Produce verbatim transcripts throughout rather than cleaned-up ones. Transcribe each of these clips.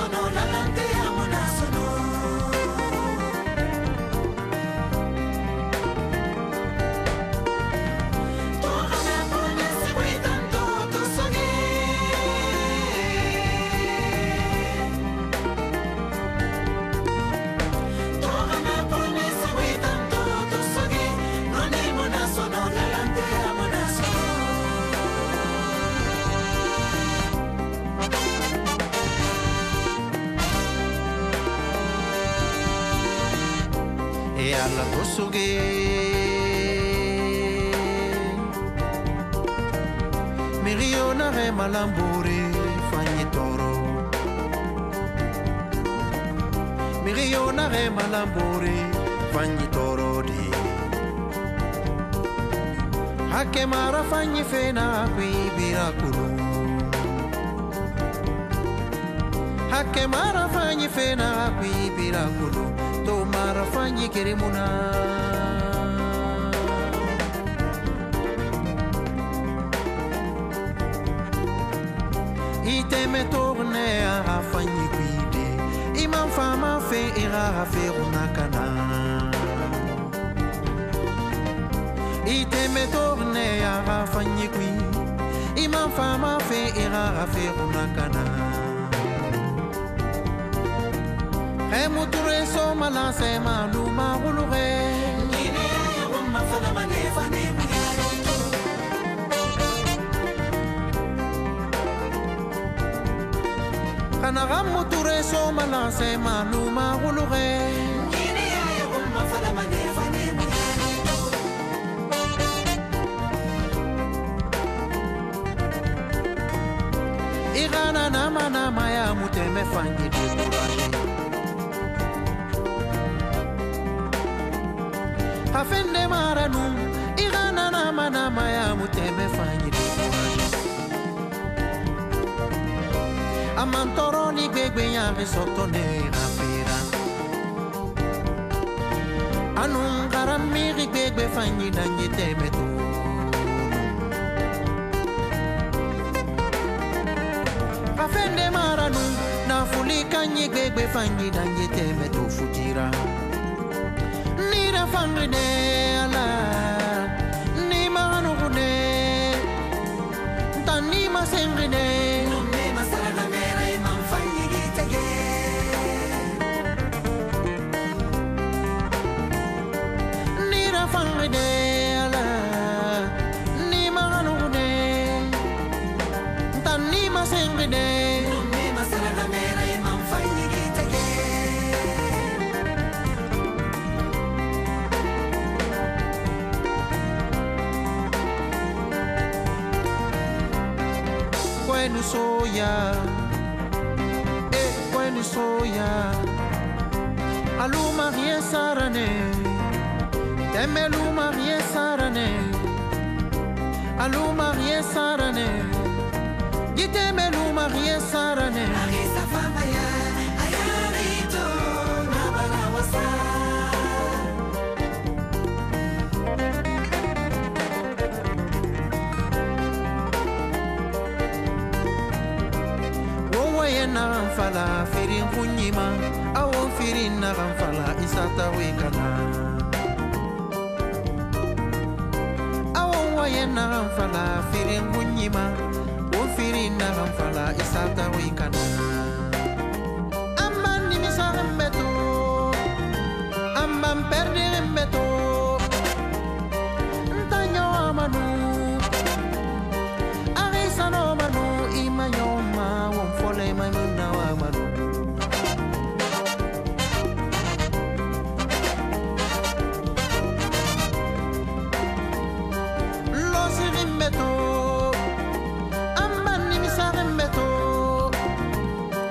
sono lalante amona sono Torna pone segui tanto tu soghi Torna pone segui tanto tu soghi non è mona sono lalante amona sono E alla tosughe Miriona re malamburi fagni toro Miriona re malamburi fagni toro di Hake mara fagni fena qui biraculu Hake mara fagni fena qui biraculu To mara fagni kerimuna Ite me torne a fagni guide Iman fama fe ira fe unakana Ite me torne a fagni guide Iman fama fe ira fe unakana Muture so mala se malu magulure Nini ya wumma fana manefa ne miyarito Kana ram muture so mala se malu magulure Nini ya wumma fana manefa ne miyarito Igana nama nama ya muteme fanyi de kurashi Afende maranu Igana nama nama ya muteme fanyi de kurashi Amantoro ni gbegbe ya risoto ne rafira Anungara miri gbegbe fanyi danyi teme tu Afende maranu Na fulika nyi gbegbe fanyi danyi teme tu fujira Nira fangine ala Ni mahanukune Tani masengine Nume masala mera imam fanyi gitege Nira fangine ala Ni mahanukune Tani masengine Nume masala mera imam fanyi gitege Kwenu soya Eh kwenu soya Aluma rie sarane Teme luma rie sarane Aluma rie sarane Giteme luma rie sarane Arisa fama ya Ayarito Nabala wasa Na fala firin kunyima awon firin na fala isata wekana awon wayen na fala firin kunyima won firin na fala isata wekana amman ni misare meto amman perdere meto ntanyo amanu arisa no manu imanyoma won fole maimuna wa manu lo sirimbeto amman ni misarembeto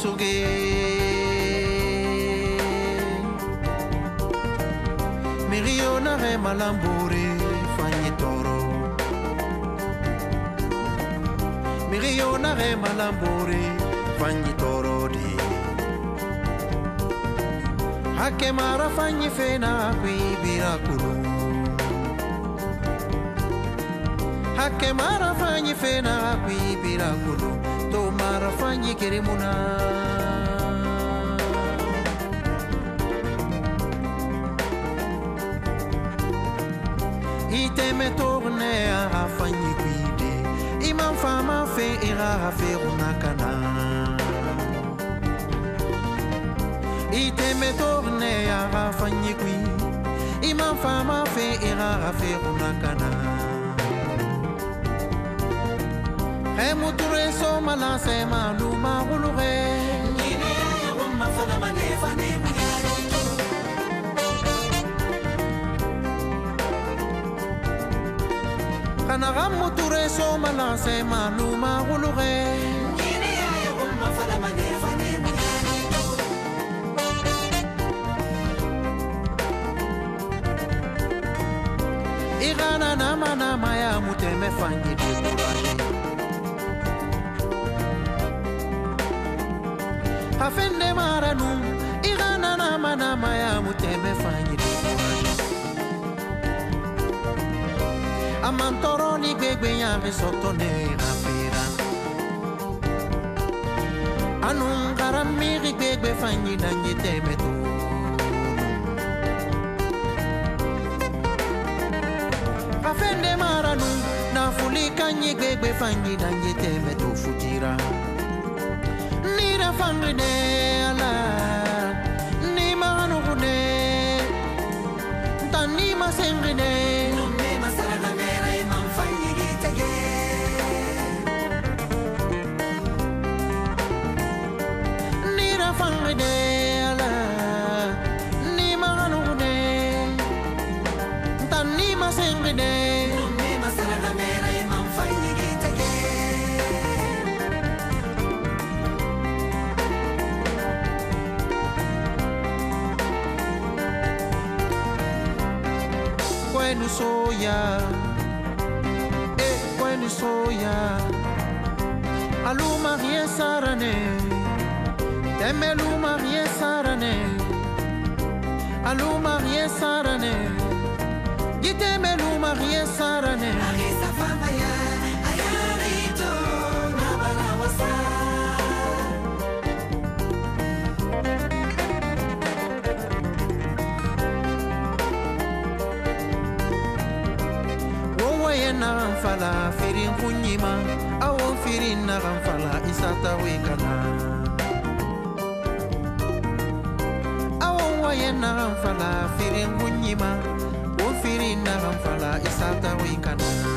suge Mirio na re malambore fanyi toro Mirio na re malambore fanyi toro di Hake mara fanyi fena kui birakulu Hake mara fanyi fena kui birakulu To mara fanyi kirimuna Ite me torne a fanyi kuide Imam fama fe ira fe unakana Ite me torne a fanyi kui Imam fama fe ira fe unakana Hemuture so mala se malu magulure Nine ya wumma fana mane fane miyarito Kana gamuture so mala se malu magulure Nine ya wumma fana mane fane miyarito Igana nama nama ya muteme fanyi de muraje Afende maranu Igana nama nama ya muteme fanyi de muraje Amantoro ni gbegbe ya mesoto ne rafira Anu ngaramiri gbegbe fanyi danyi teme tu Afende maranu na fulika nyi gbegbe fanyi danyi teme tu futira Nira fangine ala Ni manu kune Tani masengine Nume masala mera imam fanyi gitege Nira fangine ala Ni manu kune Tani masengine Nume masala mera imam fanyi gitege Kwenu soya Eh kwenu soya Aluma rie sarane Teme luma rie sarane Aluma rie sarane Giteme luma rie sarane Arisa fama ya Ayarito Nabala wasa Na fala firin kunyima awon firin na fala isata wekana awon wayen na fala firin kunyima won firin na fala isata wekana